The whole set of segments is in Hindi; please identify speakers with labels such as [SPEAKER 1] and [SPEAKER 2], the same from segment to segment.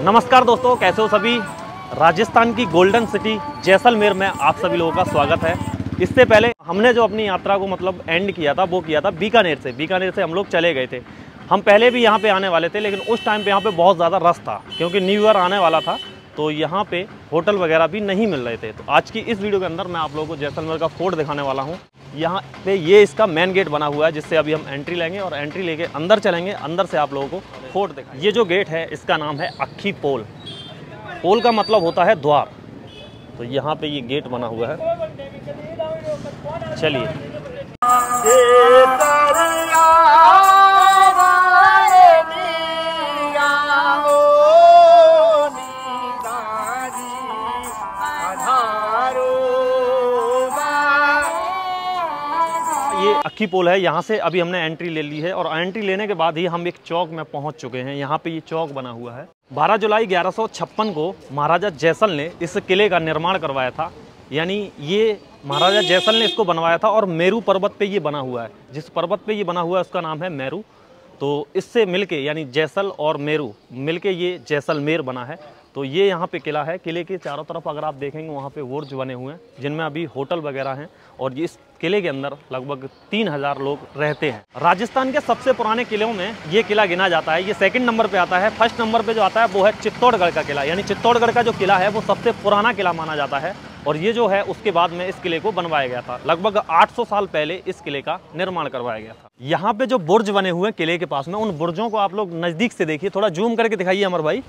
[SPEAKER 1] नमस्कार दोस्तों, कैसे हो सभी। राजस्थान की गोल्डन सिटी जैसलमेर में आप सभी लोगों का स्वागत है। इससे पहले हमने जो अपनी यात्रा को एंड किया था वो किया था बीकानेर से हम लोग चले गए थे। हम पहले भी यहाँ पे आने वाले थे, लेकिन उस टाइम पे यहाँ पे बहुत ज़्यादा रश था क्योंकि न्यू ईयर आने वाला था, तो यहाँ पे होटल वगैरह भी नहीं मिल रहे थे। तो आज की इस वीडियो के अंदर मैं आप लोगों को जैसलमेर का फोर्ट दिखाने वाला हूँ। यहाँ पे ये इसका मेन गेट बना हुआ है, जिससे अभी हम एंट्री लेंगे और एंट्री लेके अंदर चलेंगे। अंदर से आप लोगों को फोर्ट दिखाएंगे। ये जो गेट है इसका नाम है अक्खी पोल। पोल का मतलब होता है द्वार। तो यहाँ पे ये गेट बना हुआ है। चलिए ये अक्खी पोल है। यहाँ से अभी हमने एंट्री ले ली है और एंट्री लेने के बाद ही हम एक चौक में पहुँच चुके हैं। यहाँ पे ये चौक बना हुआ है। 12 जुलाई 1156 को महाराजा जैसल ने इस किले का निर्माण करवाया था। यानी ये महाराजा जैसल ने इसको बनवाया था और मेरू पर्वत पे ये बना हुआ है। जिस पर्वत पे ये बना हुआ है उसका नाम है मेरू। तो इससे मिलके यानी जैसल और मेरू मिलके ये जैसलमेर बना है। तो ये यहाँ पे किला है। किले के चारों तरफ अगर आप देखेंगे वहाँ पे बुर्ज बने हुए हैं, जिनमें अभी होटल वगैरह हैं। और इस किले के अंदर लगभग 3000 लोग रहते हैं। राजस्थान के सबसे पुराने किलों में ये किला गिना जाता है। ये सेकंड नंबर पे आता है। फर्स्ट नंबर पे जो आता है वो है चित्तौड़गढ़ का किला। यानी चित्तौड़गढ़ का जो किला है वो सबसे पुराना किला माना जाता है। और ये जो है उसके बाद में इस किले को बनवाया गया था। लगभग 800 साल पहले इस किले का निर्माण करवाया गया था। यहाँ पे जो बुर्ज बने हुए हैं किले के पास में, उन बुर्जों को आप लोग नज़दीक से देखिए। थोड़ा जूम करके दिखाइए अमर भाई।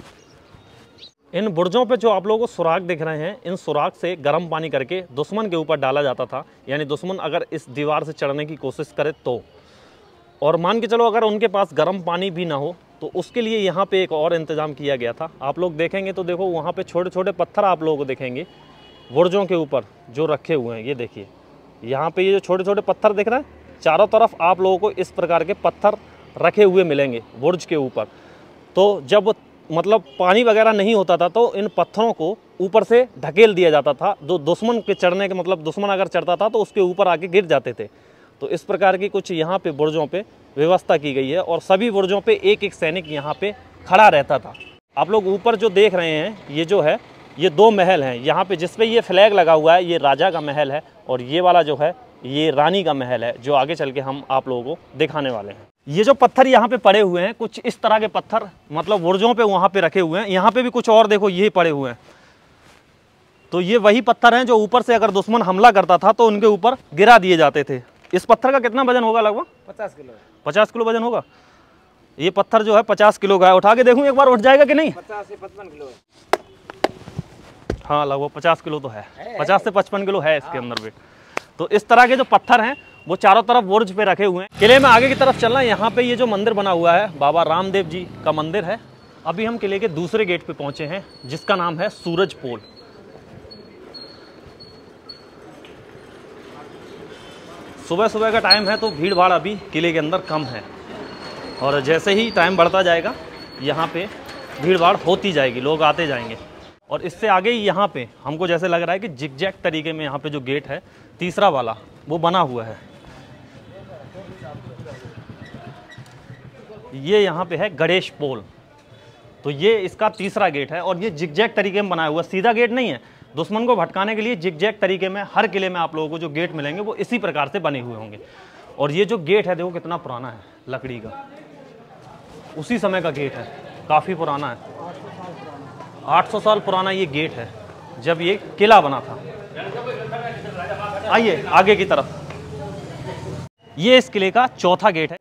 [SPEAKER 1] इन बुर्जों पे जो आप लोगों को सुराख दिख रहे हैं, इन सुराख से गर्म पानी करके दुश्मन के ऊपर डाला जाता था। यानी दुश्मन अगर इस दीवार से चढ़ने की कोशिश करे तो, और मान के चलो अगर उनके पास गर्म पानी भी ना हो तो उसके लिए यहाँ पे एक और इंतज़ाम किया गया था। आप लोग देखेंगे तो देखो वहाँ पे छोटे छोटे पत्थर आप लोगों को दिखेंगे बुर्जों के ऊपर जो रखे हुए हैं। ये देखिए यहाँ पे ये जो छोटे छोटे पत्थर दिख रहे हैं, चारों तरफ आप लोगों को इस प्रकार के पत्थर रखे हुए मिलेंगे बुर्ज के ऊपर। तो जब पानी वगैरह नहीं होता था तो इन पत्थरों को ऊपर से ढकेल दिया जाता था। दुश्मन के चढ़ने के दुश्मन अगर चढ़ता था तो उसके ऊपर आके गिर जाते थे। तो इस प्रकार की कुछ यहाँ पे बुर्जों पे व्यवस्था की गई है। और सभी बुर्जों पे एक एक सैनिक यहाँ पे खड़ा रहता था। आप लोग ऊपर जो देख रहे हैं ये जो है ये 2 महल हैं। यहाँ पे जिसपे ये फ्लैग लगा हुआ है ये राजा का महल है, और ये वाला जो है ये रानी का महल है, जो आगे चल के हम आप लोगों को दिखाने वाले हैं। ये जो पत्थर यहाँ पे पड़े हुए हैं, कुछ इस तरह के पत्थर बुर्जों पे वहाँ पे रखे हुए हैं। यहाँ पे भी कुछ और देखो ये पड़े हुए हैं। तो ये वही पत्थर हैं जो ऊपर से अगर दुश्मन हमला करता था तो उनके ऊपर गिरा दिए जाते थे। इस पत्थर का कितना वजन होगा? लगभग 50 किलो। 50 किलो वजन होगा। ये पत्थर जो है 50 किलो का है। उठा के देखूँ एक बार, उठ जाएगा कि नहीं? 50 से 55 किलो है। हाँ, लगभग 50 किलो तो है। 50 से 55 किलो है इसके अंदर वेट। तो इस तरह के जो पत्थर हैं वो चारों तरफ बुर्ज पे रखे हुए हैं। किले में आगे की तरफ चलना, यहाँ पे ये जो मंदिर बना हुआ है बाबा रामदेव जी का मंदिर है। अभी हम किले के दूसरे गेट पे पहुंचे हैं जिसका नाम है सूरज पोल। सुबह सुबह का टाइम है तो भीड़ भाड़ अभी किले के अंदर कम है, और जैसे ही टाइम बढ़ता जाएगा यहाँ पे भीड़ भाड़ होती जाएगी, लोग आते जाएंगे। और इससे आगे ही यहाँ पे हमको जैसे लग रहा है कि जिगजैग तरीके में यहाँ पे जो गेट है तीसरा वाला वो बना हुआ है। ये यहाँ पे है गणेश पोल। तो ये इसका तीसरा गेट है और ये जिगजैग तरीके में बनाया हुआ, सीधा गेट नहीं है। दुश्मन को भटकाने के लिए जिगजैग तरीके में हर किले में आप लोगों को जो गेट मिलेंगे वो इसी प्रकार से बने हुए होंगे। और ये जो गेट है देखो कितना पुराना है, लकड़ी का, उसी समय का गेट है, काफ़ी पुराना है। 800 साल पुराना ये गेट है जब ये किला बना था। आइए आगे की तरफ। ये इस किले का चौथा गेट है।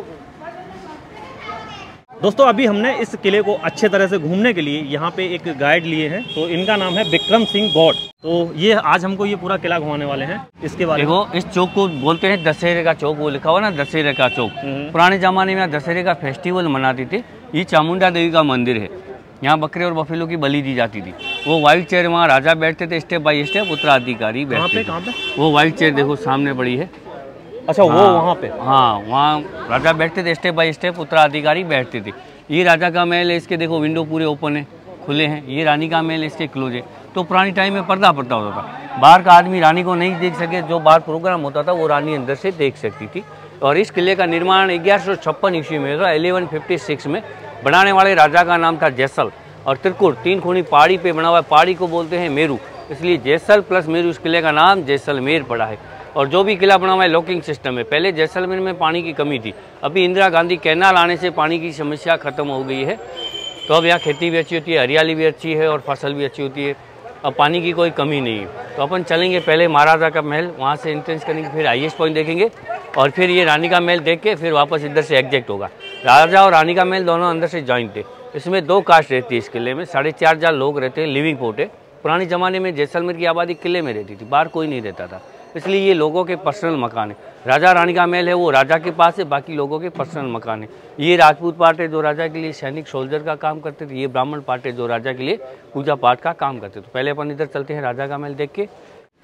[SPEAKER 1] दोस्तों अभी हमने इस किले को अच्छे तरह से घूमने के लिए यहाँ पे एक गाइड लिए हैं। तो इनका नाम है विक्रम सिंह गौड़। तो ये आज हमको ये पूरा किला घुमाने वाले हैं। इसके बारे में
[SPEAKER 2] देखो, इस चौक को बोलते हैं दशहरे का चौक। वो लिखा हुआ ना दशहरे का चौक। पुराने जमाने में दशहरे का फेस्टिवल मनाते थे। ये चामुंडा देवी का मंदिर है। यहाँ बकरे और बफेलो की बलि दी जाती थी। वो व्हाइट चेयर वहाँ राजा बैठते थे, स्टेप बाय स्टेप उत्तराधिकारी बैठते थे।
[SPEAKER 1] कहाँ पे?
[SPEAKER 2] वो व्हाइट चेयर देखो सामने पड़ी है।
[SPEAKER 1] अच्छा, वो वहाँ पे?
[SPEAKER 2] हाँ, वहाँ राजा बैठते थे, स्टेप बाय स्टेप उत्तराधिकारी बैठते थे। ये राजा का महल है, इसके देखो विंडो पूरे ओपन है, खुले हैं। ये रानी का महल है, इसके क्लोज है। तो पुरानी टाइम में पर्दा होता था, बाहर का आदमी रानी को नहीं देख सके। जो बाहर प्रोग्राम होता था वो रानी अंदर से देख सकती थी। और इस किले का निर्माण 1156 ईस्वी में हुआ। 1156 में बनाने वाले राजा का नाम था जैसल। और त्रिकुट 3 खूनी पहाड़ी पे बना हुआ है। पहाड़ी को बोलते हैं मेरू, इसलिए जैसल प्लस मेरू इस किले का नाम जैसलमेर पड़ा है। और जो भी किला बना हुआ है लॉकिंग सिस्टम है। पहले जैसलमेर में पानी की कमी थी, अभी इंदिरा गांधी कैनाल आने से पानी की समस्या खत्म हो गई है। तो अब यहाँ खेती भी अच्छी होती है, हरियाली भी अच्छी है और फसल भी अच्छी होती है। अब पानी की कोई कमी नहीं है। तो अपन चलेंगे पहले महाराजा का महल, वहाँ से एंट्रेंस करेंगे, फिर हाईएस्ट पॉइंट देखेंगे और फिर ये रानी का महल देख के फिर वापस इधर से एग्जैक्ट होगा। राजा और रानी का महल दोनों अंदर से जॉइंट थे। इसमें 2 कास्ट रहती है इस किले में, 4,500 लोग रहते हैं, लिविंग पोर्ट है। पुराने ज़माने में जैसलमेर की आबादी किले में रहती थी, बाहर कोई नहीं रहता था, इसलिए ये लोगों के पर्सनल मकान है। राजा रानी का महल है वो राजा के पास है, बाकी लोगों के पर्सनल मकान है। ये राजपूत पार्ट है जो राजा के लिए सैनिक सोल्जर का काम करते थे, ये ब्राह्मण पार्ट है जो राजा के लिए पूजा पाठ का काम करते थे। तो पहले अपन इधर चलते हैं राजा का महल देख के।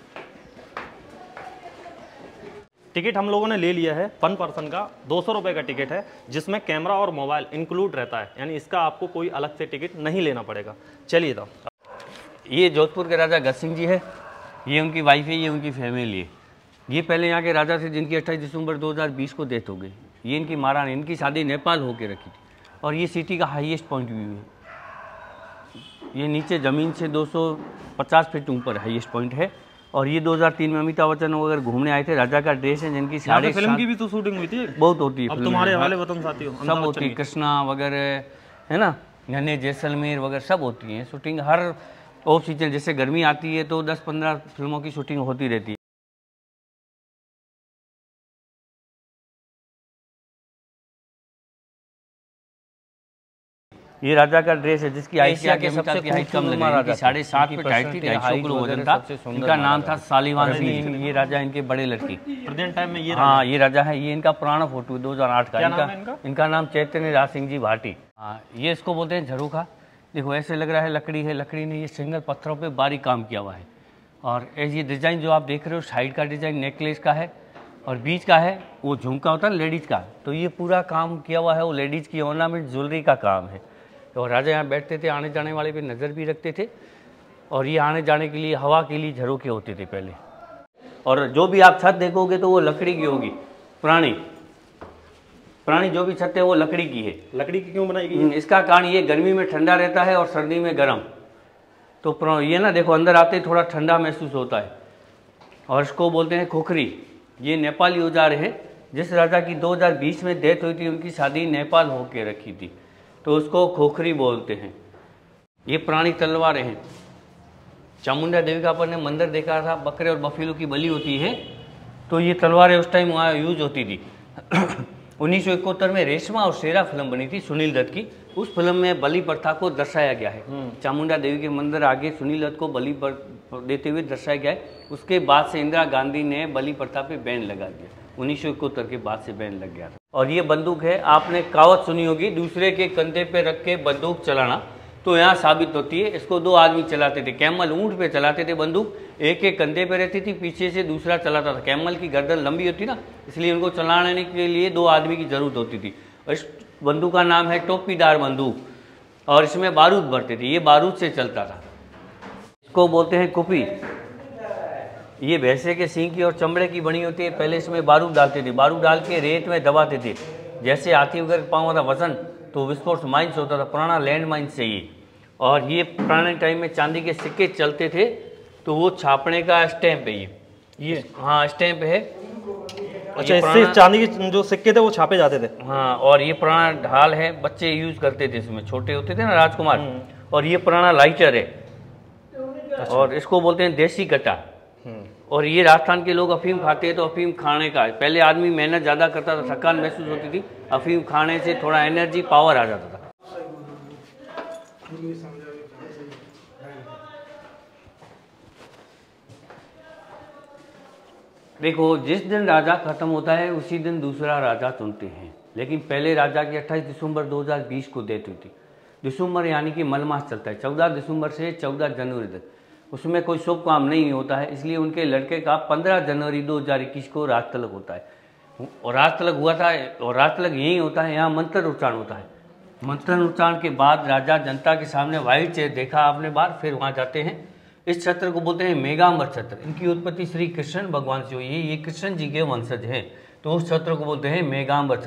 [SPEAKER 1] टिकट हम लोगों ने ले लिया है, 1 पर्सन का 200 रुपये का टिकट है, जिसमें कैमरा और मोबाइल इंक्लूड रहता है, यानी इसका आपको कोई अलग से टिकट नहीं लेना पड़ेगा। चलिए तो
[SPEAKER 2] ये जोधपुर के राजा गज सिंह जी है, ये उनकी वाइफ है, ये उनकी फैमिली है। ये पहले यहाँ के राजा थे जिनकी 28 दिसंबर 2020 को डेथ हो गई। ये इनकी महारानी, इनकी शादी नेपाल होके रखी थी। और ये सिटी का हाईएस्ट पॉइंट व्यू है, ये नीचे ज़मीन से 250 फीट ऊपर हाईएस्ट पॉइंट है। और ये 2003 में अमिताभ बच्चन वगैरह घूमने आए थे। राजा का ड्रेस है जिनकी साढ़े
[SPEAKER 1] फिल्म की भी तो शूटिंग हुई थी,
[SPEAKER 2] बहुत होती है।
[SPEAKER 1] अब तुम्हारे हवाले वतन साथियों
[SPEAKER 2] सब होती है, कृष्णा वगैरह है ना, यानी जैसलमेर वगैरह सब होती है शूटिंग। हर ऑफ सीजन जैसे गर्मी आती है तो 10-15 फिल्मों की शूटिंग होती रहती है। ये राजा का ड्रेस है जिसकी एशिया के सबसे हाइट कम लगी, 7.5 फीट हाइट थी, 250 किलो वजन था। इनका नाम था सालीवान सिंह। ये राजा इनके बड़े लड़के
[SPEAKER 1] प्रेजेंट टाइम में ये
[SPEAKER 2] हाँ ये राजा है। ये इनका पुराना फोटो है 2008 का। इनका नाम चैतन्य राज सिंह जी भाटी। हाँ ये इसको बोलते हैं झरोखा। देखो ऐसे लग रहा है लकड़ी है, लकड़ी नहीं, ये सिंगल पत्थरों पे बारीक काम किया हुआ है। और ये डिज़ाइन जो आप देख रहे हो साइड का डिज़ाइन नेकलेस का है और बीच का है वो झुमका होता है लेडीज़ का। तो ये पूरा काम किया हुआ है वो लेडीज़ की ऑर्नामेंट ज्वेलरी का काम है। तो राजा यहाँ बैठते थे, आने जाने वाले पे नज़र भी रखते थे। और ये आने जाने के लिए हवा के लिए झरोखे होते थे पहले। और जो भी आप छत देखोगे तो वो लकड़ी की होगी, पुरानी जो भी छत है वो लकड़ी की है।
[SPEAKER 1] लकड़ी की क्यों बनाई गई है?
[SPEAKER 2] इसका कारण ये गर्मी में ठंडा रहता है और सर्दी में गर्म। तो ये ना देखो अंदर आते ही थोड़ा ठंडा महसूस होता है। और इसको बोलते हैं खोखरी। ये नेपाली औजार है। जिस राजा की 2020 में डेथ हुई थी उनकी शादी नेपाल होके रखी थी, तो उसको खोखरी बोलते हैं। ये पुरानी तलवारें हैं। चामुंडा देवी का अपन ने मंदिर देखा था, बकरे और बफेलो की बलि होती है, तो ये तलवारें उस टाइम वहाँ यूज होती थी। 1971 में रेशमा और शेरा फिल्म बनी थी सुनील दत्त की। उस फिल्म में बलि प्रथा को दर्शाया गया है। चामुंडा देवी के मंदिर आगे सुनील दत्त को बलि देते हुए दर्शाया गया है। उसके बाद से इंदिरा गांधी ने बलि प्रथा पे बैन लगा दिया। 1971 के बाद से बैन लग गया था। और ये बंदूक है, आपने कहावत सुनी होगी दूसरे के कंधे पे रख के बंदूक चलाना, तो यहाँ साबित होती है। इसको 2 आदमी चलाते थे, कैमल ऊंट पे चलाते थे बंदूक, एक एक कंधे पे रहती थी, पीछे से दूसरा चलाता था। कैमल की गर्दन लंबी होती ना, इसलिए उनको चलाने के लिए 2 आदमी की जरूरत होती थी। और इस बंदूक का नाम है टोपीदार बंदूक। और इसमें बारूद भरते थे, ये बारूद से चलता था। इसको बोलते हैं कुपी। ये भैंसे के सींग की और चमड़े की बनी होती है। पहले इसमें बारूद डालते थे, बारूद डाल के रेत में दबाते थे। जैसे हाथी वगैरह पाँव था वजन, तो विस्फोट माइंस होता था, पुराना लैंड माइंस से ये। और ये पुराने टाइम में चांदी के सिक्के चलते थे, तो वो छापने का स्टैंप है ये हाँ स्टैंप है।
[SPEAKER 1] अच्छा, इससे चांदी के जो सिक्के थे वो छापे जाते थे।
[SPEAKER 2] हाँ, और ये पुराना ढाल है, बच्चे यूज करते थे, इसमें छोटे होते थे ना राजकुमार। और ये पुराना लाइटर है। अच्छा। और इसको बोलते हैं देसी कटा। और ये राजस्थान के लोग अफीम खाते हैं, तो अफीम खाने का है। पहले आदमी मेहनत ज़्यादा करता था, थकान महसूस होती थी, अफीम खाने से थोड़ा एनर्जी पावर आ जाता था। देखो, जिस दिन राजा खत्म होता है उसी दिन दूसरा राजा चुनते हैं। लेकिन पहले राजा की 28 दिसंबर 2020 को डेथ हुई थी। दिसंबर यानी कि मलमास चलता है, 14 दिसंबर से 14 जनवरी तक। उसमें कोई शुभ काम नहीं होता है, इसलिए उनके लड़के का 15 जनवरी 2021 को राज तिलक होता है। और राज तिलक हुआ था, और राज तिलक यही होता है, यहाँ मंत्र उच्चारण होता है। मंत्र उच्चारण के बाद राजा जनता के सामने व्हाइट चेयर देखा आपने बार, फिर वहाँ जाते हैं। इस छत्र को बोलते हैं मेघांबर छत्र। इनकी उत्पत्ति श्री कृष्ण भगवान से हुई है, ये कृष्ण जी के वंशज हैं, तो उस छत्र को बोलते हैं मेघांबर छत्र।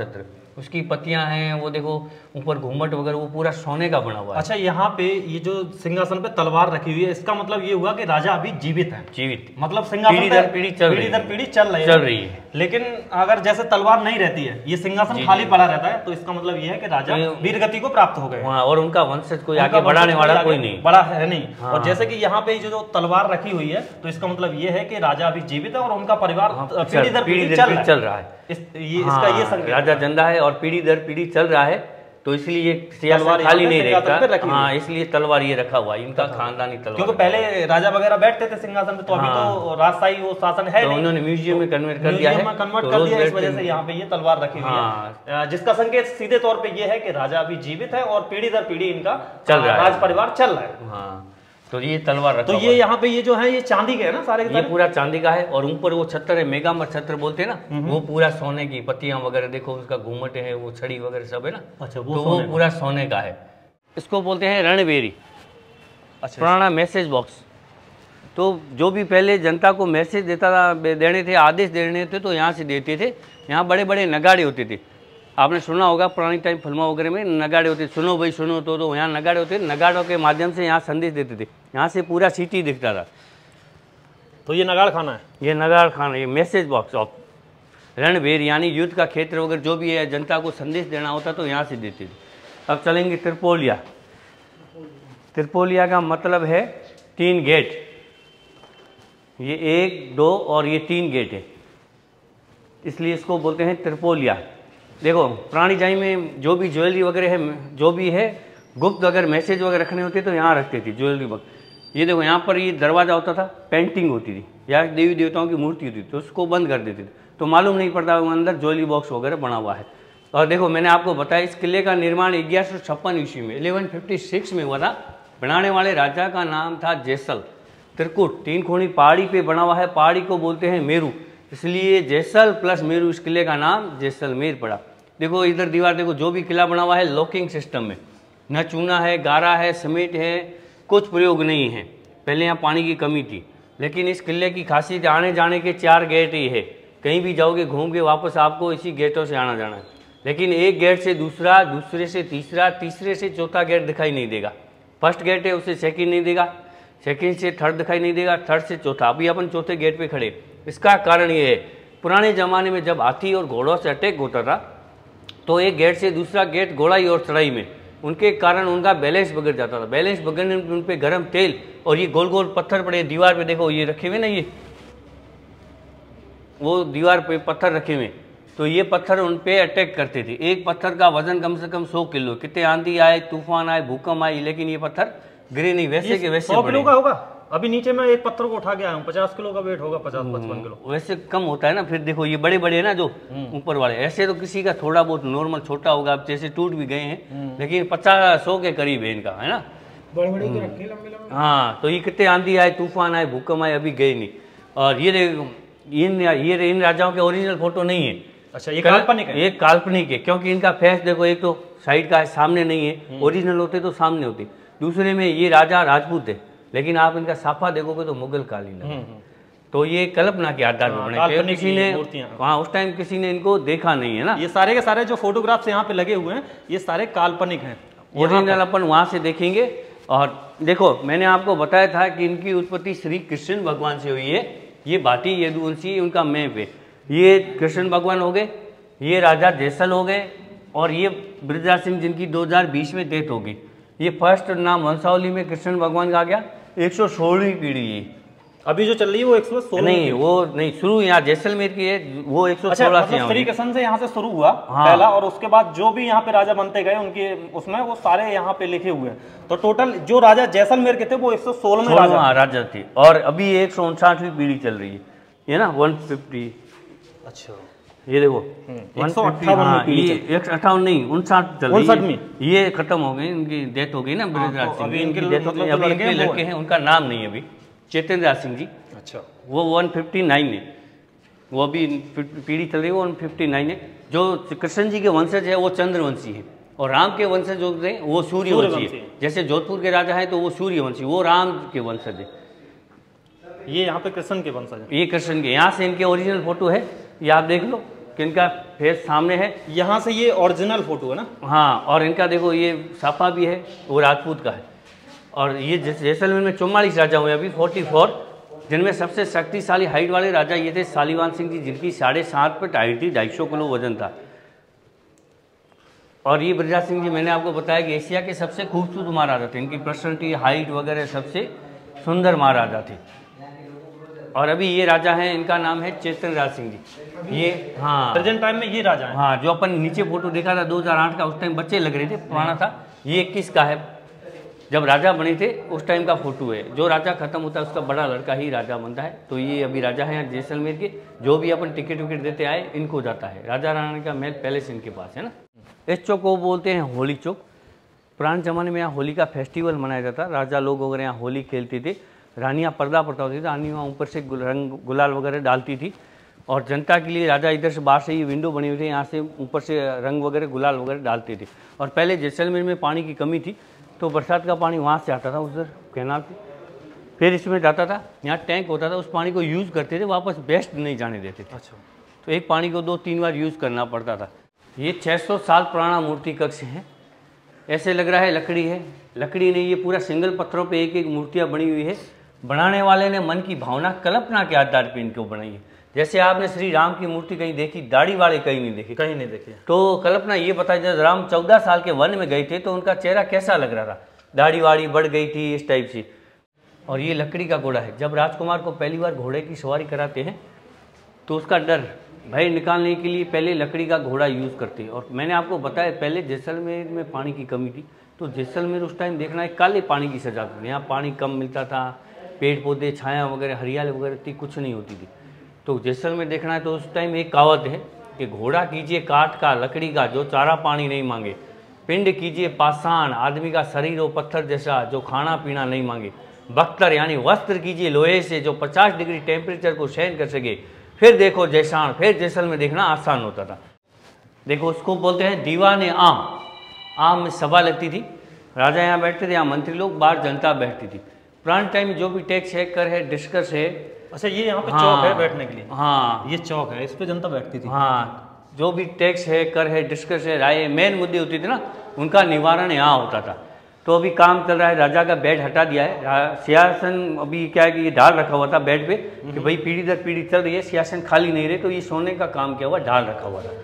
[SPEAKER 2] उसकी पत्तियां हैं, वो देखो ऊपर घूमट वगैरह वो पूरा सोने का बना हुआ है।
[SPEAKER 1] अच्छा, यहाँ पे ये जो सिंहासन पे तलवार रखी हुई है, इसका मतलब ये हुआ कि राजा अभी जीवित है।
[SPEAKER 2] जीवित
[SPEAKER 1] मतलब सिंहासन
[SPEAKER 2] पीढ़ी दर पीढ़ी चल रही है।
[SPEAKER 1] लेकिन अगर जैसे तलवार नहीं रहती है, ये सिंहासन खाली पड़ा रहता है, तो इसका मतलब ये है कि राजा वीरगति को प्राप्त हो गए
[SPEAKER 2] और उनका वंशज कोई आगे बढ़ाने वाला कोई नहीं,
[SPEAKER 1] बड़ा है नहीं। और जैसे कि यहाँ पे जो तलवार रखी हुई है, तो इसका मतलब ये है कि राजा अभी जीवित है और उनका परिवार पीढ़ी दर पीढ़ी चल रहा है। इसका ये संकेत,
[SPEAKER 2] राजा जिंदा है और पीढ़ी दर पीढ़ी चल रहा है, तो इसलिए सियासत खाली नहीं रहता। हाँ, इसलिए तलवार ये रखा हुआ, इनका खानदानी तलवार।
[SPEAKER 1] क्योंकि पहले राजा वगैरह बैठते थे सिंहासन पे, तो अभी तो राजशाही वो शासन है नहीं,
[SPEAKER 2] उन्होंने म्यूजियम में कन्वर्ट कर दिया है,
[SPEAKER 1] इस वजह से यहाँ पे ये तलवार रखी हुई है, जिसका संकेत सीधे तौर पे ये है कि राजा अभी जीवित है और पीढ़ी दर पीढ़ी इनका
[SPEAKER 2] चल रहा है,
[SPEAKER 1] राज परिवार चल रहा है।
[SPEAKER 2] हाँ, तो ये तलवार रखा
[SPEAKER 1] तो ये यहाँ पे ये जो है ये चांदी के है ना सारे,
[SPEAKER 2] ये पूरा चांदी का है। और ऊपर वो छत्र है, मेगामर छत्र बोलते हैं ना, वो पूरा सोने की पत्तियां वगैरह देखो, उसका घूमट है, वो छड़ी वगैरह सब है ना।
[SPEAKER 1] अच्छा,
[SPEAKER 2] वो पूरा सोने का है। इसको बोलते हैं रणबेरी। अच्छा, पुराना मैसेज बॉक्स। तो जो भी पहले जनता को मैसेज देने थे, आदेश देने थे, तो यहाँ से देते थे। यहाँ बड़े बड़े नगाड़े होते थे, आपने सुना होगा पुरानी टाइम फिल्मों वगैरह में नगाड़े होते, सुनो भाई सुनो, तो यहाँ नगाड़े होते, नगाड़ों के माध्यम से यहाँ संदेश देते थे। यहाँ से पूरा सिटी दिखता था।
[SPEAKER 1] तो ये नगाड़ खाना है,
[SPEAKER 2] ये नगाड़ खाना, ये मैसेज बॉक्स ऑफ रणबीर, यानी युद्ध का क्षेत्र वगैरह जो भी है, जनता को संदेश देना होता तो यहाँ से देते थे। अब चलेंगे त्रिपोलिया। त्रिपोलिया का मतलब है 3 गेट, ये 1, 2 और ये 3 गेट है, इसलिए इसको बोलते हैं त्रिपोलिया। देखो पुरानी टाइम में जो भी ज्वेलरी वगैरह है, जो भी है गुप्त अगर मैसेज वगैरह रखने होते तो यहाँ रखते थे ज्वेलरी वगैरह। ये देखो यहाँ पर ये दरवाज़ा होता था, पेंटिंग होती थी या देवी देवताओं की मूर्ति होती थी, तो उसको बंद कर देते थे, तो मालूम नहीं पड़ता वो अंदर ज्वेलरी बॉक्स वगैरह बना हुआ है। और देखो मैंने आपको बताया इस किले का निर्माण 1156 ईस्वी में 1156 में हुआ था। बनाने वाले राजा का नाम था जैसल। त्रिकुट 3 कोणी पहाड़ी पे बना हुआ है, पहाड़ी को बोलते हैं मेरू, इसलिए जैसल प्लस मेरू इस किले का नाम जैसलमेर पड़ा। देखो इधर दीवार देखो, जो भी किला बना हुआ है लॉकिंग सिस्टम में, न चूना है, गारा है, सीमेंट है, कुछ प्रयोग नहीं है। पहले यहाँ पानी की कमी थी, लेकिन इस किले की खासियत आने जाने के 4 गेट ही है। कहीं भी जाओगे घूम के वापस आपको इसी गेटों से आना जाना है, लेकिन एक गेट से दूसरा, दूसरे से तीसरा, तीसरे से चौथा गेट दिखाई नहीं देगा। फर्स्ट गेट है उससे सेकंड नहीं देगा, सेकंड से थर्ड दिखाई नहीं देगा, थर्ड से चौथा। अभी अपन चौथे गेट पे खड़े। इसका कारण ये है, पुराने ज़माने में जब हाथी और घोड़ों से अटैक होता था तो एक गेट से दूसरा गेट घोड़ाई और चढ़ाई में, उनके कारण उनका बैलेंस बिगड़ जाता था। बैलेंस बिगड़ने में उन पर गर्म तेल और ये गोल गोल पत्थर पड़े दीवार पे, देखो ये रखे हुए ना, ये वो दीवार पे पत्थर रखे हुए, तो ये पत्थर उन पे अटैक करते थे। एक पत्थर का वजन कम से कम 100 किलो। कितने आंधी आए, तूफान आए, भूकंप आए, लेकिन ये पत्थर गिरे नहीं, वैसे के वैसे।
[SPEAKER 1] 100 किलो का होगा। अभी नीचे मैं एक पत्थर को उठा के आया हूँ, 50 किलो का वेट होगा, 50-55 किलो।
[SPEAKER 2] वैसे कम होता है ना। फिर देखो ये बड़े बड़े ना जो ऊपर वाले, ऐसे तो किसी का थोड़ा बहुत नॉर्मल छोटा होगा, अब जैसे टूट भी गए हैं, लेकिन 50-100 के करीब है इनका, है ना,
[SPEAKER 1] बड़े-बड़े के रखे लंबे-लंबे।
[SPEAKER 2] हाँ, तो ये कितने आंधी आए, तूफान आए, भूकंप आए, अभी गए नहीं। और ये देखो इन राजाओं के ओरिजिनल फोटो नहीं है।
[SPEAKER 1] अच्छा, ये काल्पनिक है।
[SPEAKER 2] ये काल्पनिक है, क्योंकि इनका फेस देखो, एक तो साइड का है, सामने नहीं है। ओरिजिनल होते तो सामने होते। दूसरे में ये राजा राजपूत है, लेकिन आप इनका साफा देखोगे तो मुगल कालीन है। तो ये कल्पना के आधार पर बने, किसी ने वहाँ उस टाइम किसी ने इनको देखा नहीं है ना।
[SPEAKER 1] ये सारे के सारे जो फोटोग्राफ्स यहाँ पे लगे हुए हैं, ये सारे काल्पनिक हैं।
[SPEAKER 2] ओरिजिनल अपन वहाँ से देखेंगे। और देखो मैंने आपको बताया था कि इनकी उत्पत्ति श्री कृष्ण भगवान से हुई है। ये भाटी यदुवंशी उनका मैप है। ये कृष्ण भगवान हो गए, ये राजा जैसल हो गए, और ये ब्रजराज सिंह जिनकी 2020 में डेथ होगी। ये फर्स्ट नाम वंशावली में कृष्ण भगवान का आ गया। 116वीं पीढ़ी है
[SPEAKER 1] अभी जो चल रही है, वो 116
[SPEAKER 2] नहीं, वो नहीं, शुरू यहाँ जैसलमेर की है, वो 116 से
[SPEAKER 1] श्री कृष्ण से यहाँ से शुरू हुआ पहला, और उसके बाद जो भी यहाँ पे राजा बनते गए उनके उसमें वो सारे यहाँ पे लिखे हुए हैं। तो टोटल जो राजा जैसलमेर के थे वो 116 में
[SPEAKER 2] राजा थे। और अभी 159वीं पीढ़ी चल रही है, ये ना 150।
[SPEAKER 1] अच्छा,
[SPEAKER 2] ये देखो
[SPEAKER 1] 158
[SPEAKER 2] ये 158 नहीं 59 चल रही है। ये खत्म हो गई, इनकी डेथ हो गई ना ब्रजराज सिंह,
[SPEAKER 1] अभी इनके
[SPEAKER 2] डेथ हो गई। अभी इनके लड़के हैं, उनका नाम नहीं है अभी, चेतन राज सिंह जी।
[SPEAKER 1] अच्छा,
[SPEAKER 2] वो 159 है, वो अभी पीढ़ी चल रही है, वो 159 है। जो कृष्ण जी के वंशज है वो चंद्रवंशी है, और राम के वंशज जो थे वो सूर्यवंशी है। जैसे जोधपुर के राजा है तो वो सूर्यवंशी, वो राम के वंशज है।
[SPEAKER 1] ये यहाँ पे कृष्ण के वंशज है,
[SPEAKER 2] ये कृष्ण के। यहाँ से इनके ओरिजिनल फोटो है, ये आप देख लो। कि इनका फेस सामने है।
[SPEAKER 1] यहाँ से ये ओरिजिनल फोटो है ना?
[SPEAKER 2] हाँ, और इनका देखो ये साफा भी है, वो राजपूत का है। और ये जैसलमेर में 44 राजा हुए अभी 44, जिनमें सबसे शक्तिशाली हाइट वाले राजा ये थे शालीवान सिंह जी, जिनकी 7.5 फुट हाइट थी, 250 किलो वजन था। और ये ब्रजा सिंह जी, मैंने आपको बताया कि एशिया के सबसे खूबसूरत महाराजा थे, इनकी पर्सनैलिटी हाइट वगैरह सबसे सुंदर महाराजा थे। और अभी ये राजा हैं, इनका नाम है चेतन राज सिंह जी। ये हाँ
[SPEAKER 1] प्रेजेंट टाइम में ये राजा है।
[SPEAKER 2] हाँ, जो अपन नीचे फोटो देखा था 2008 का, उस टाइम बच्चे लग रहे थे, पुराना था। ये 21 का है, जब राजा बने थे उस टाइम का फोटो है। जो राजा खत्म होता है उसका बड़ा लड़का ही राजा बनता है। तो ये अभी राजा है यहाँ जैसलमेर के। जो भी अपन टिकट विकेट देते आए इनको जाता है। राजा रानी का महल पैलेस इनके पास है ना। इस चौक को बोलते हैं होली चौक। पुराने ज़माने में यहाँ होली का फेस्टिवल मनाया जाता। राजा लोग वगैरह यहाँ होली खेलते थे, रानियाँ पर्दा पड़ता होती थी, रानियाँ ऊपर से रंग गुलाल वगैरह डालती थी। और जनता के लिए राजा इधर से बाहर से ये विंडो बनी हुई थी, यहाँ से ऊपर से रंग वगैरह गुलाल वगैरह डालते थे। और पहले जैसलमेर में पानी की कमी थी, तो बरसात का पानी वहाँ से आता था उधर कैनाल से, फिर इसमें जाता था। यहाँ टैंक होता था, उस पानी को यूज़ करते थे, वापस वेस्ट नहीं जाने देते थे।
[SPEAKER 1] अच्छा,
[SPEAKER 2] तो एक पानी को 2-3 बार यूज़ करना पड़ता था। ये 600 साल पुराना मूर्ति कक्ष है। ऐसे लग रहा है लकड़ी है, लकड़ी नहीं, ये पूरा सिंगल पत्थरों पे एक एक मूर्तियाँ बनी हुई है। बनाने वाले ने मन की भावना कल्पना के आधार पर इनको बनाई है। जैसे आपने श्री राम की मूर्ति कहीं देखी, दाढ़ी वाले कहीं नहीं देखी,
[SPEAKER 1] कहीं नहीं देखी।
[SPEAKER 2] तो कल्पना ये बताई, जब राम 14 साल के वन में गए थे तो उनका चेहरा कैसा लग रहा था, दाढ़ी वाड़ी बढ़ गई थी इस टाइप से। और ये लकड़ी का घोड़ा है। जब राजकुमार को पहली बार घोड़े की सवारी कराते हैं तो उसका डर भय निकालने के लिए पहले लकड़ी का घोड़ा यूज़ करते हैं। और मैंने आपको बताया पहले जैसलमेर में पानी की कमी थी, तो जैसलमेर उस टाइम देखना है काले पानी की सजा थी। यहाँ पानी कम मिलता था, पेड़ पौधे छाया वगैरह हरियाली वगैरह थी, कुछ नहीं होती थी। तो जैसलमेर देखना है तो उस टाइम एक कहावत है कि घोड़ा कीजिए काठ का लकड़ी का, जो चारा पानी नहीं मांगे। पिंड कीजिए पाषाण, आदमी का शरीर हो पत्थर जैसा, जो खाना पीना नहीं मांगे। बख्तर यानी वस्त्र कीजिए लोहे से, जो 50 डिग्री टेम्परेचर को सहन कर सके। फिर देखो जैसाण, फिर जैसलमेर देखना आसान होता था। देखो उसको बोलते हैं दीवाने आम। आम में सभा लगती थी, राजा यहाँ बैठते थे, यहाँ मंत्री लोग, बाहर जनता बैठती थी। पुराने टाइम में जो भी टैक्स है, कर है, डिस्कस है।
[SPEAKER 1] अच्छा, ये यहाँ पे चौक है बैठने के लिए?
[SPEAKER 2] हाँ,
[SPEAKER 1] ये चौक है, इस पे जनता बैठती थी।
[SPEAKER 2] हाँ, जो भी टैक्स है, कर है, डिस्कस है, राय, मेन मुद्दे होती थी ना, उनका निवारण यहाँ होता था। तो अभी काम चल रहा है, राजा का बेड हटा दिया है। सिंहासन अभी क्या है कि ये ढाल रखा हुआ था बेड पे कि भाई पीढ़ी दर पीढ़ी चल रही है, सिंहासन खाली नहीं रहे, तो ये सोने का काम किया हुआ, ढाल रखा हुआ था।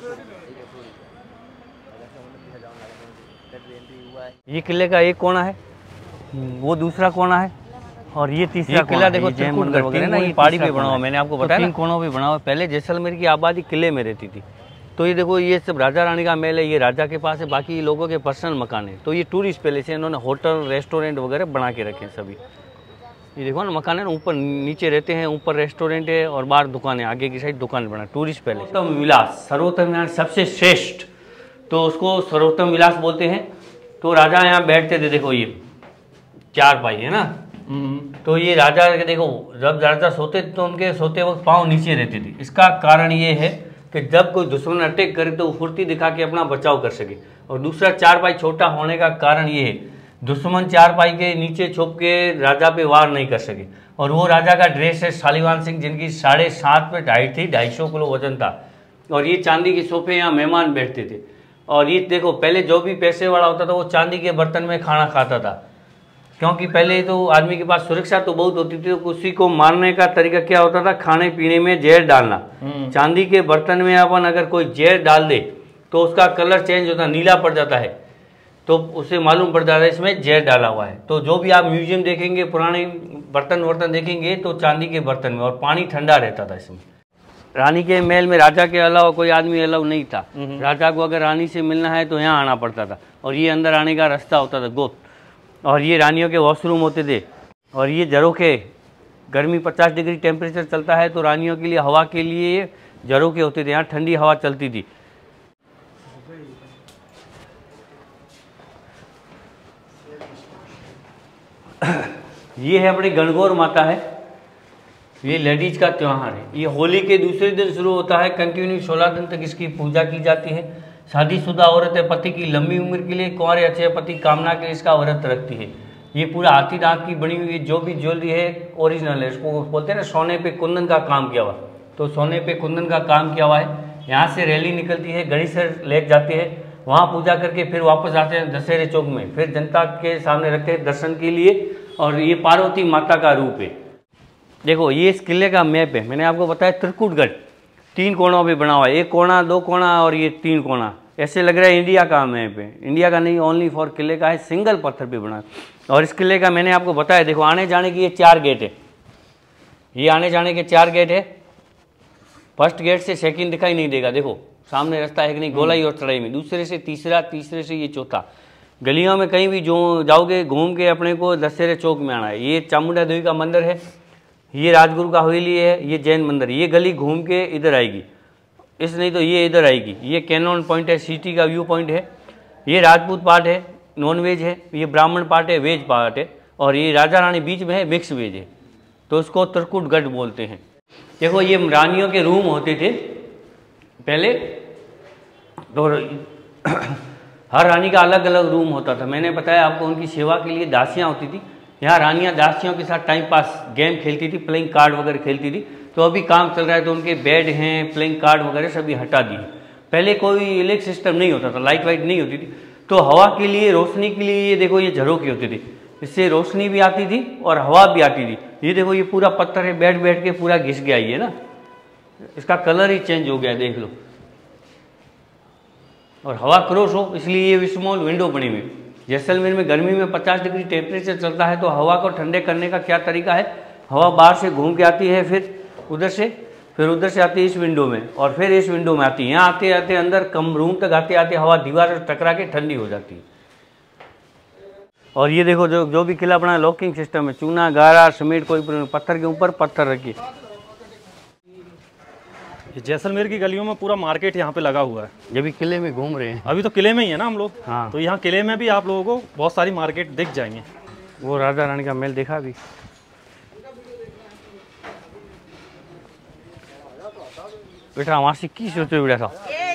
[SPEAKER 2] ये किले का एक कोना है, वो दूसरा कोना है, और ये तीसरा किला देखो त्रिकुटगढ़ वगैरह ना, ये पहाड़ी पे बना हुआ। मैंने आपको बताया 3 कोनों पे बना हुआ। पहले जैसलमेर की आबादी किले में रहती थी। तो ये देखो, ये सब राजा रानी का महल है, ये राजा के पास है, बाकी ये लोगों के पर्सनल मकान है। तो ये टूरिस्ट पैलेस है, इन्होंने होटल रेस्टोरेंट वगैरह बना के रखे हैं सभी। ये देखो ना मकान है ना, ऊपर नीचे रहते हैं, ऊपर रेस्टोरेंट है और बाहर दुकान है, आगे की साइड दुकान बना, टूरिस्ट पैलेस। सर्वोत्तम विलास, सर्वोत्तम विलास सबसे श्रेष्ठ, तो उसको सर्वोत्तम विलास बोलते हैं। तो राजा यहाँ बैठते थे, देखो ये 4 पाई है ना। तो ये राजा के देखो, जब राजा सोते तो उनके सोते वक्त पाँव नीचे रहते थे। इसका कारण ये है कि जब कोई दुश्मन अटैक करे तो वो फुर्ती दिखा के अपना बचाव कर सके। और दूसरा 4 पाई छोटा होने का कारण ये है, दुश्मन 4 पाई के नीचे छुप के राजा पे वार नहीं कर सके। और वो राजा का ड्रेस है शालीवान सिंह, जिनकी 7.5 फुट हाइट थी, 250 किलो वजन था। और ये चांदी के सोफे यहाँ मेहमान बैठते थे। और ये देखो, पहले जो भी पैसे वाला होता था वो चांदी के बर्तन में खाना खाता था, क्योंकि पहले तो आदमी के पास सुरक्षा तो बहुत होती थी। तो किसी को मारने का तरीका क्या होता था, खाने पीने में जहर डालना। चांदी के बर्तन में अपन अगर कोई जहर डाल दे तो उसका कलर चेंज होता, नीला पड़ जाता है, तो उसे मालूम पड़ जाता है इसमें जहर डाला हुआ है। तो जो भी आप म्यूजियम देखेंगे, पुराने बर्तन देखेंगे तो चांदी के बर्तन में, और पानी ठंडा रहता था इसमें। रानी के महल में राजा के अलावा कोई आदमी अलाउ नहीं था। राजा को अगर रानी से मिलना है तो यहाँ आना पड़ता था, और ये अंदर आने का रास्ता होता था गोप्त। और ये रानियों के वॉशरूम होते थे। और ये झरोखे, गर्मी 50 डिग्री टेम्परेचर चलता है तो रानियों के लिए हवा के लिए झरोखे होते थे, यहाँ ठंडी हवा चलती थी। ये है अपनी गणगौर माता है, ये लेडीज का त्यौहार है। ये होली के दूसरे दिन शुरू होता है, कंटिन्यू 16 दिन तक इसकी पूजा की जाती है। शादीशुदा औरतें पति की लंबी उम्र के लिए, कुंवारे अच्छे पति कामना के लिए इसका व्रत रखती है। ये पूरा हाथी दांत की बनी हुई जो भी ज्वेलरी है ओरिजिनल है, इसको बोलते हैं ना सोने पे कुंदन का काम किया हुआ, तो सोने पे कुंदन का काम किया हुआ है। यहाँ से रैली निकलती है, गणेशर लेक जाते हैं, वहाँ पूजा करके फिर वापस आते हैं दशहरे चौक में, फिर जनता के सामने रखते हैं दर्शन के लिए। और ये पार्वती माता का रूप है। देखो ये इस किले का मैप है, मैंने आपको बताया त्रिकुटगढ़ 3 कोणों पे बना हुआ है, 1 कोना 2 कोना और ये 3 कोना, ऐसे लग रहा है इंडिया का मैप है। इंडिया का नहीं, ओनली फॉर किले का है, सिंगल पत्थर पे बना है। और इस किले का मैंने आपको बताया, देखो आने जाने की ये 4 गेट है, ये आने जाने के 4 गेट है। फर्स्ट गेट से सेकंड दिखाई नहीं देगा, देखो सामने रास्ता है कि नहीं, गोलाई और चढ़ाई में, दूसरे से तीसरा, तीसरे से ये चौथा। गलियों में कहीं भी जो जाओगे घूम के अपने को दशहरे चौक में आना है। ये चामुंडा देवी का मंदिर है, ये राजगुरु का हवेली है, ये जैन मंदिर। ये गली घूम के इधर आएगी, इस नहीं तो ये इधर आएगी। ये कैनॉन पॉइंट है, सिटी का व्यू पॉइंट है। ये राजपूत पार्ट है, नॉन वेज है। ये ब्राह्मण पार्ट है, वेज पार्ट है। और ये राजा रानी बीच में है, मिक्स वेज है, तो उसको त्रिकुटगढ़ बोलते हैं। देखो ये रानियों के रूम होते थे पहले, तो हर रानी का अलग अलग रूम होता था। मैंने बताया आपको, उनकी सेवा के लिए दासियाँ होती थी। यहाँ रानियाँ दासियों के साथ टाइम पास गेम खेलती थी, प्लेइंग कार्ड वगैरह खेलती थी। तो अभी काम चल रहा है तो उनके बेड हैं, प्लेइंग कार्ड वगैरह सभी हटा दिए। पहले कोई इलेक्ट्रिक सिस्टम नहीं होता था, लाइट वाइट नहीं होती थी, तो हवा के लिए, रोशनी के लिए ये देखो ये झरोखे होते थे, इससे रोशनी भी आती थी और हवा भी आती थी। ये देखो ये पूरा पत्थर है, बैठ बैठ के पूरा घिस गया ये ना, इसका कलर ही चेंज हो गया, देख लो। और हवा क्रॉस हो इसलिए ये स्मॉल विंडो बनी हुई। जैसलमेर में गर्मी में 50 डिग्री टेम्परेचर चलता है, तो हवा को ठंडे करने का क्या तरीका है, हवा बाहर से घूम के आती है, फिर उधर से आती है इस विंडो में, और फिर इस विंडो में आती है। यहाँ आते आते अंदर कम रूम तक आते आते हवा दीवार से टकरा के ठंडी हो जाती है। और ये देखो जो भी किला बना है, लॉकिंग सिस्टम है, चूना गारा सीमेंट, कोई पत्थर के ऊपर पत्थर रखिए।
[SPEAKER 1] जैसलमेर की गलियों में पूरा मार्केट यहाँ पे लगा हुआ है।
[SPEAKER 2] जब भी किले में घूम रहे हैं,
[SPEAKER 1] अभी तो किले में ही है ना हम लोग।
[SPEAKER 2] हाँ,
[SPEAKER 1] तो यहाँ किले में भी आप लोगों को बहुत सारी मार्केट दिख जाएंगे।
[SPEAKER 2] वो राजा रानी का महल देखा अभी। बेटा वहाँ से की सोचे बेटा था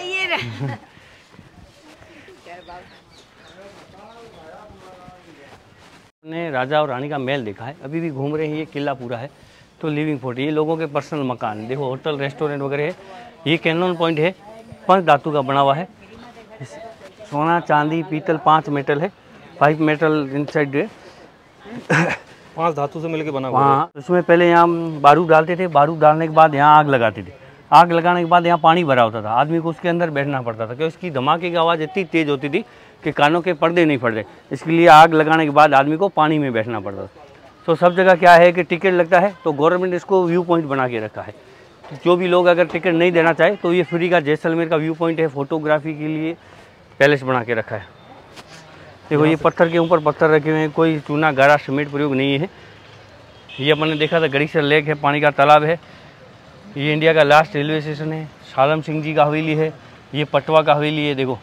[SPEAKER 2] ने राजा और रानी का महल देखा है, अभी भी घूम रहे हैं। ये किला पूरा है तो लिविंग फोर्ट, ये लोगों के पर्सनल मकान, देखो होटल रेस्टोरेंट वगैरह है। ये कैनॉन पॉइंट है, 5 धातु का बना हुआ है, सोना चांदी पीतल 5 मेटल है, 5 मेटल इनसाइड है,
[SPEAKER 1] 5 धातु से मिलकर बना हुआ है।
[SPEAKER 2] हाँ, उसमें पहले यहाँ बारूद डालते थे, बारूद डालने के बाद यहाँ आग लगाते थे, आग लगाने के बाद यहाँ पानी भरा होता था, आदमी को उसके अंदर बैठना पड़ता था, क्योंकि उसकी धमाके की आवाज़ इतनी तेज़ होती थी कि कानों के पर्दे नहीं फट रहे, इसके लिए आग लगाने के बाद आदमी को पानी में बैठना पड़ता था। तो सब जगह क्या है कि टिकट लगता है, तो गवर्नमेंट इसको व्यू पॉइंट बना के रखा है। तो जो भी लोग अगर टिकट नहीं देना चाहे तो ये फ्री का जैसलमेर का व्यू पॉइंट है, फोटोग्राफी के लिए पैलेस बना के रखा है। देखो ये पत्थर के ऊपर पत्थर रखे हुए हैं, कोई चूना गारा सीमेंट प्रयोग नहीं है। ये अपन ने देखा था गणेशर लेक है, पानी का तालाब है। ये इंडिया का लास्ट रेलवे स्टेशन है, सालम सिंह जी का हवेली है, ये पटवा का हवेली है। देखो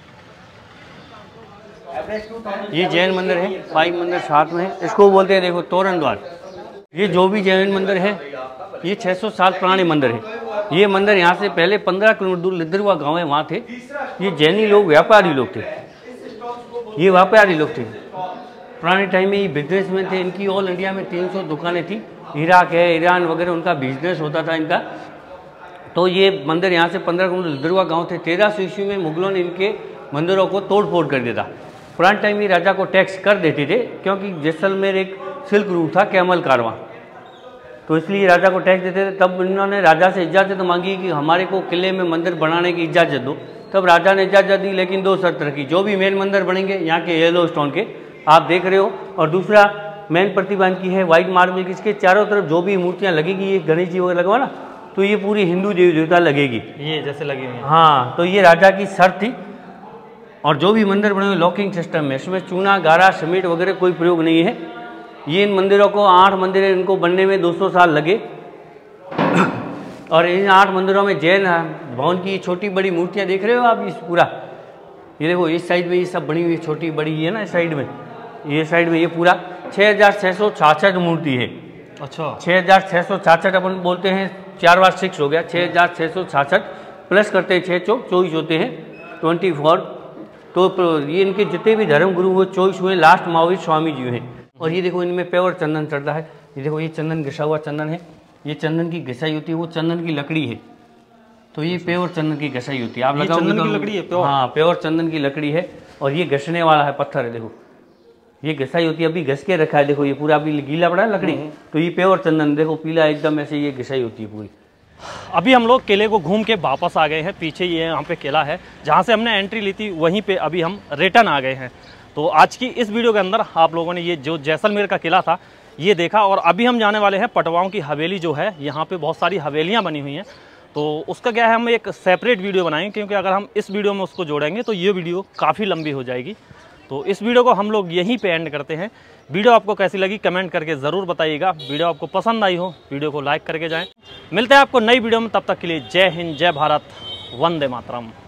[SPEAKER 2] ये जैन मंदिर है, 5 मंदिर साथ में है, इसको बोलते हैं देखो तोरण द्वार। ये जो भी जैन मंदिर है ये 600 साल पुराने मंदिर है। ये मंदिर यहाँ से पहले 15 किलोमीटर दूर लिद्दरवा गाँव है, वहाँ थे। ये जैनी लोग व्यापारी लोग थे, ये व्यापारी लोग थे पुराने टाइम में, ये बिजनेसमैन थे। इनकी ऑल इंडिया में 300 दुकानें थी, इराक है, ईरान वगैरह उनका बिजनेस होता था इनका। तो ये मंदिर यहाँ से 15 किलोमीटर लिद्दरवा गाँव थे। 1300 ईस्वी में मुगलों ने इनके मंदिरों को तोड़ फोड़ कर दिया था। पुराने टाइम में राजा को टैक्स कर देते थे, क्योंकि जैसलमेर एक सिल्क रूट था, कैमल कारवां, तो इसलिए राजा को टैक्स देते थे। तब इन्होंने राजा से इजाज़त मांगी कि हमारे को किले में मंदिर बनाने की इजाज़त दो। तब राजा ने इजाज़त दी, लेकिन 2 शर्त रखी, जो भी मेन मंदिर बनेंगे यहाँ के येलो स्टोन के आप देख रहे हो, और दूसरा मेन प्रतिभा इनकी है वाइट मार्बल की, इसके चारों तरफ जो भी मूर्तियाँ लगेगी, ये गणेश जी वगैरह लगवा ना, तो ये पूरी हिंदू देवी देवता लगेगी,
[SPEAKER 1] ये जैसे लगी हुई है।
[SPEAKER 2] हाँ, तो ये राजा की शर्त थी। और जो भी मंदिर बने हुए लॉकिंग सिस्टम है, इसमें चूना गारा सीमेंट वगैरह कोई प्रयोग नहीं है। ये इन मंदिरों को 8 मंदिर इनको बनने में 200 साल लगे। और इन 8 मंदिरों में जैन भवन की छोटी बड़ी मूर्तियाँ देख रहे हो आप, इस पूरा ये देखो इस साइड में ये सब बनी हुई छोटी बड़ी है ना, इस साइड में, ये साइड में ये पूरा 6666 मूर्ति है।
[SPEAKER 1] अच्छा,
[SPEAKER 2] 6666 अपन बोलते हैं, 4 बार 6 हो गया, 6666 प्लस करते हैं 6 चौक 24 होते हैं 24। तो ये इनके जितने भी धर्म गुरु वो 24 हुए, लास्ट महावीर स्वामी जी हैं। और ये देखो इनमें प्योर चंदन चढ़ता है। ये देखो ये चंदन घिसा हुआ चंदन है, ये चंदन की घिसाई होती है, वो चंदन की लकड़ी है, तो ये प्योर चंदन की घसाई होती है। आप
[SPEAKER 1] ये
[SPEAKER 2] लगाओगे
[SPEAKER 1] चंदन
[SPEAKER 2] तो
[SPEAKER 1] की लकड़ी है प्योर?
[SPEAKER 2] हाँ, प्योर चंदन की लकड़ी है। और ये घसने वाला है पत्थर है, देखो ये घसाई होती है। अभी घस के रखा है, देखो ये पूरा अभी गीला पड़ा है लकड़ी, तो ये प्योर चंदन देखो पीला एकदम ऐसे, ये घसाई होती है पूरी।
[SPEAKER 1] अभी हम लोग किले को घूम के वापस आ गए हैं। पीछे ये यहाँ पे किला है जहाँ से हमने एंट्री ली थी, वहीं पे अभी हम रिटर्न आ गए हैं। तो आज की इस वीडियो के अंदर आप लोगों ने ये जो जैसलमेर का किला था ये देखा, और अभी हम जाने वाले हैं पटवाओं की हवेली जो है। यहाँ पे बहुत सारी हवेलियाँ बनी हुई हैं, तो उसका क्या है, हम एक सेपरेट वीडियो बनाएंगे, क्योंकि अगर हम इस वीडियो में उसको जोड़ेंगे तो ये वीडियो काफ़ी लंबी हो जाएगी। तो इस वीडियो को हम लोग यहीं पे एंड करते हैं। वीडियो आपको कैसी लगी कमेंट करके ज़रूर बताइएगा। वीडियो आपको पसंद आई हो वीडियो को लाइक करके जाएं। मिलते हैं आपको नई वीडियो में, तब तक के लिए जय हिंद, जय भारत, वंदे मातरम।